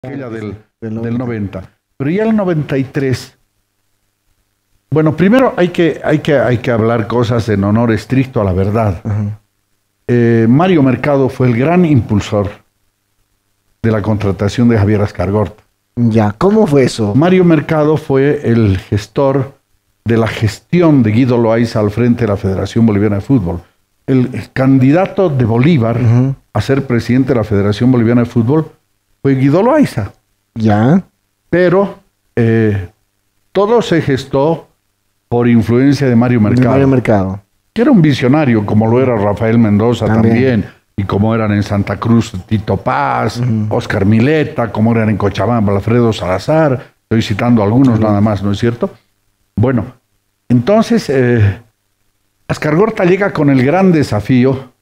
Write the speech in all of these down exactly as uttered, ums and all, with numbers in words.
aquella del, del noventa. Pero ya el noventa y tres, bueno, primero hay que, hay que, hay que hablar cosas en honor estricto a la verdad. Uh-huh. eh, Mario Mercado fue el gran impulsor de la contratación de Javier Escargorta. Ya, ¿cómo fue eso? Mario Mercado fue el gestor de la gestión de Guido Loaiza al frente de la Federación Boliviana de Fútbol. El, el candidato de Bolívar uh-huh. a ser presidente de la Federación Boliviana de Fútbol fue Guido Loaiza. Ya. Pero eh, todo se gestó por influencia de Mario Mercado. De Mario Mercado. Que era un visionario, como lo era Rafael Mendoza también, también y como eran en Santa Cruz Tito Paz, uh-huh. Oscar Mileta, como eran en Cochabamba Alfredo Salazar. Estoy citando algunos uh-huh. nada más, ¿no es cierto? Bueno, entonces eh, Escargorta llega con el gran desafío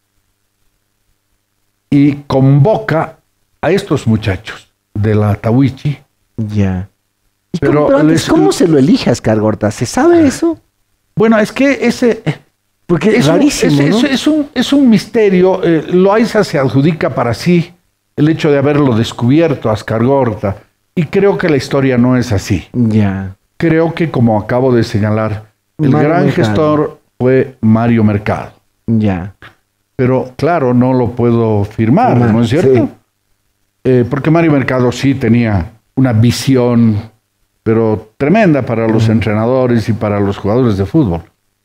y convoca a estos muchachos de la Tahuichi. Ya. ¿Y pero cómo, les, ¿cómo se lo elige a Escargorta? ¿Se sabe eso? Bueno, es que ese... Porque es, es rarísimo, un, es, ¿no? es, es, un, es un misterio. Eh, Loaiza se adjudica para sí el hecho de haberlo descubierto a Escargorta. Y creo que la historia no es así. Ya. Creo que, como acabo de señalar, el Mario gran Mercado. gestor fue Mario Mercado. Ya. Pero, claro, no lo puedo firmar, Man, ¿no es cierto? Sí. Eh, porque Mario Mercado sí tenía una visión, pero tremenda para los uh-huh. entrenadores y para los jugadores de fútbol.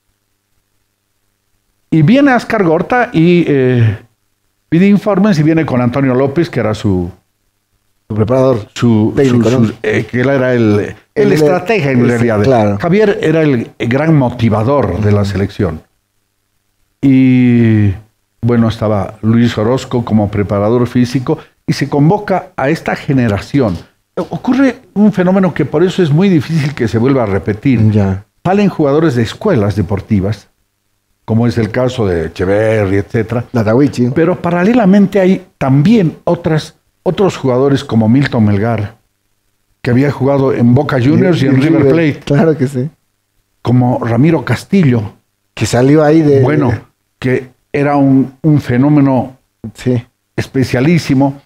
Y viene Escargorta y eh, pide informes y viene con Antonio López, que era su... Su preparador. Su, técnico, su, ¿no? su, eh, que él era el, el, el estratega en el, realidad. Claro. Javier era el gran motivador uh-huh. de la selección. Y bueno, estaba Luis Orozco como preparador físico y se convoca a esta generación. Ocurre un fenómeno que por eso es muy difícil que se vuelva a repetir. Ya. Salen jugadores de escuelas deportivas, como es el caso de Echeverri, etcétera. La Tahuichi. Pero paralelamente hay también otras, otros jugadores como Milton Melgar, que había jugado en Boca Juniors y, y en River, River Plate. Claro que sí. Como Ramiro Castillo. Que salió ahí de... Bueno, que era un, un fenómeno sí. especialísimo.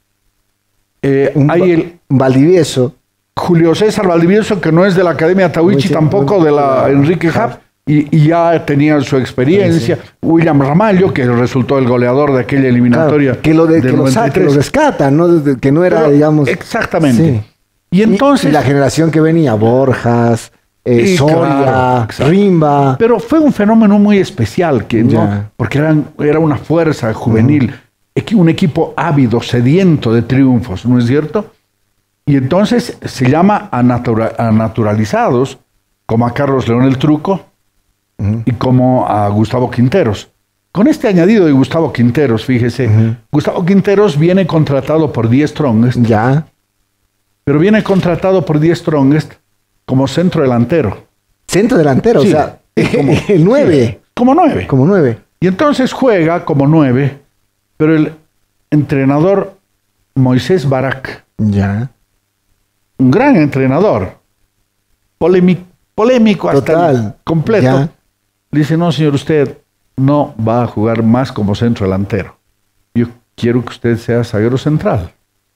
Eh, un hay el Valdivieso. Julio César Valdivieso, que no es de la Academia Tahuichi, sí, tampoco muy, de la muy, Enrique Happ, y, y ya tenía su experiencia. Sí, sí. William Ramallo, que resultó el goleador de aquella eliminatoria. Claro, que lo, de, que lo, saca, que lo rescata, ¿no? Que no era, Pero, digamos... Exactamente. Sí. Y entonces... Y, y la generación que venía, Borjas... Eh, Soria, claro, Rimba. Pero fue un fenómeno muy especial, que no, porque eran, era una fuerza juvenil, uh-huh. un equipo ávido, sediento de triunfos, ¿no es cierto? Y entonces se llama a, natura, a naturalizados, como a Carlos León el Truco uh-huh. y como a Gustavo Quinteros. Con este añadido de Gustavo Quinteros, fíjese, uh-huh. Gustavo Quinteros viene contratado por Die Strongest, ya. pero viene contratado por Die Strongest como centro delantero. Centro delantero, sí, o sea, como, el nueve. Sí, como nueve. Como nueve. Y entonces juega como nueve, pero el entrenador Moisés Barak, ya. un gran entrenador, polémico, polémico hasta Total. completo, ya. le dice, no señor, usted no va a jugar más como centro delantero. Yo quiero que usted sea zaguero central.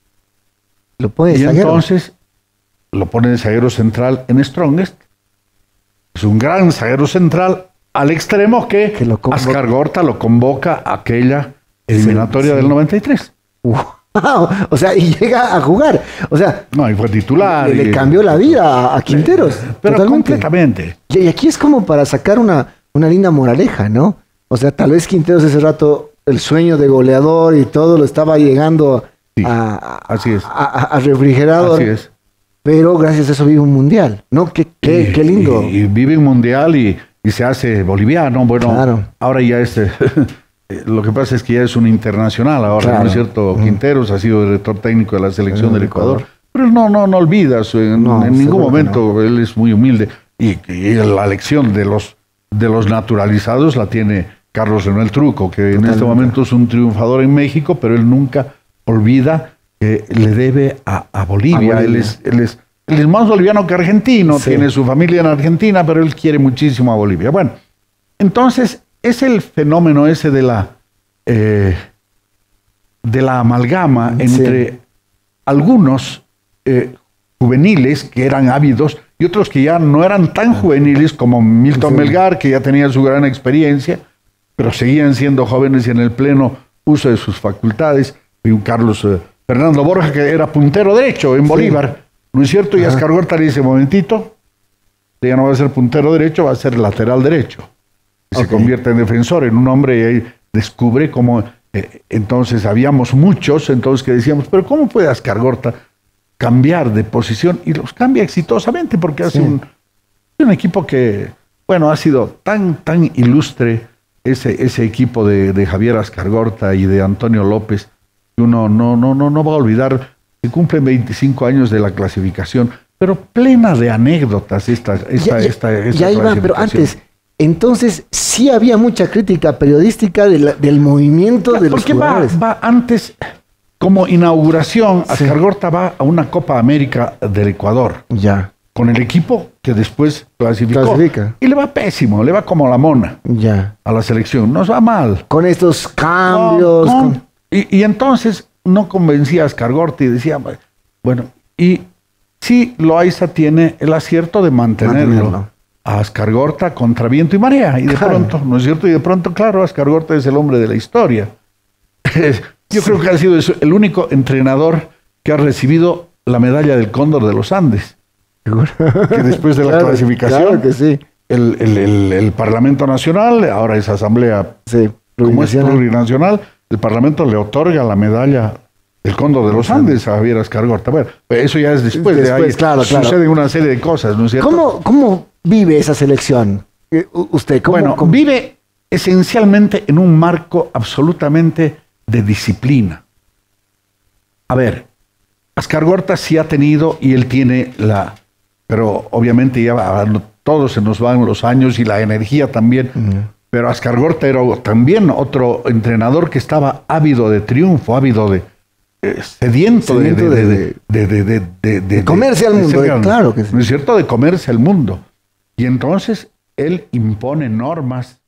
Lo puede Y zaguero. entonces lo pone de zaguero central en Strongest. Es un gran zaguero central al extremo que, que lo Escargorta lo convoca a aquella eliminatoria sí, sí. del noventa y tres. Wow. O sea, y llega a jugar. O sea, no, y fue titular. Le, y, le cambió la vida a Quinteros. Pero totalmente. completamente. Y aquí es como para sacar una, una linda moraleja, ¿no? O sea, tal vez Quinteros ese rato, el sueño de goleador y todo lo estaba llegando sí, a, a, así es. A, a, a refrigerador. Así es. Pero gracias a eso vive un mundial, ¿no? Qué, qué, y, qué lindo. Y, y vive un mundial y, y se hace boliviano. Bueno, claro. ahora ya este... Lo que pasa es que ya es un internacional ahora, claro. ¿no es cierto? Quinteros mm. ha sido director técnico de la selección del Ecuador. Ecuador. Pero él no, no, no olvida, su, en, no, en ningún momento no. él es muy humilde. Y, y la lección de los, de los naturalizados la tiene Carlos León el Truco, que Totalmente. en este momento es un triunfador en México, pero él nunca olvida que le debe a, a, Bolivia. a Bolivia. Él es... Él es Él es más boliviano que argentino, sí. tiene su familia en Argentina, pero él quiere muchísimo a Bolivia. Bueno, entonces es el fenómeno ese de la, eh, de la amalgama entre sí. algunos eh, juveniles que eran ávidos y otros que ya no eran tan juveniles como Milton sí. Melgar, que ya tenía su gran experiencia, pero seguían siendo jóvenes y en el pleno uso de sus facultades. Y un Carlos eh, Fernando Borja, que era puntero derecho en Bolívar, sí. ¿no es cierto? Y Ajá. Ascar Gorta le dice, momentito, ya no va a ser puntero derecho, va a ser lateral derecho. Y okay. se convierte en defensor, en un hombre, y ahí descubre cómo... Eh, entonces habíamos muchos, entonces que decíamos, pero ¿cómo puede Ascar Gorta cambiar de posición? Y los cambia exitosamente, porque hace sí. un, un equipo que, bueno, ha sido tan, tan ilustre, ese, ese equipo de, de Javier Ascar Gorta y de Antonio López, que uno no, no, no, no va a olvidar. Se cumplen veinticinco años de la clasificación, pero plena de anécdotas esta, esta, ya, esta, esta ya iba, pero antes, entonces sí había mucha crítica periodística de la, del movimiento ya, de los jugadores. Porque va, va antes, como inauguración, sí. Ascar Gorta va a una Copa América del Ecuador. Ya. Con el equipo que después clasificó. Clasifica. Y le va pésimo, le va como la mona. Ya. A la selección, nos va mal. Con estos cambios. No, no. Con... Y, y entonces no convencía a Ascar Gorta y decía, bueno, y sí, Loaiza tiene el acierto de mantenerlo, mantenerlo. a Ascar Gorta contra viento y marea. Y de claro. pronto, ¿no es cierto? Y de pronto, claro, Ascar Gorta es el hombre de la historia. Yo sí. creo que ha sido el único entrenador que ha recibido la medalla del Cóndor de los Andes. Que después de la claro, clasificación, claro que sí. el, el, el, el Parlamento Nacional, ahora es Asamblea sí, como es plurinacional, el Parlamento le otorga la medalla del Cóndor de los Andes a Javier Ascar Gorta. Bueno, eso ya es después, después de ahí. Claro, claro. Sucede una serie de cosas, ¿no es cierto? ¿Cómo, cómo vive esa selección? Usted, ¿cómo, bueno, cómo? vive esencialmente en un marco absolutamente de disciplina. A ver, Ascar Gorta sí ha tenido y él tiene la... Pero obviamente ya todos se nos van los años y la energía también. Uh-huh. Pero Ascar Gorta era también otro entrenador que estaba ávido de triunfo, ávido de... Eh, sediento, sediento de, de, de, de, de, de, de, de comerse al mundo, de, claro que sí. ¿No es cierto? De comerse al mundo. Y entonces él impone normas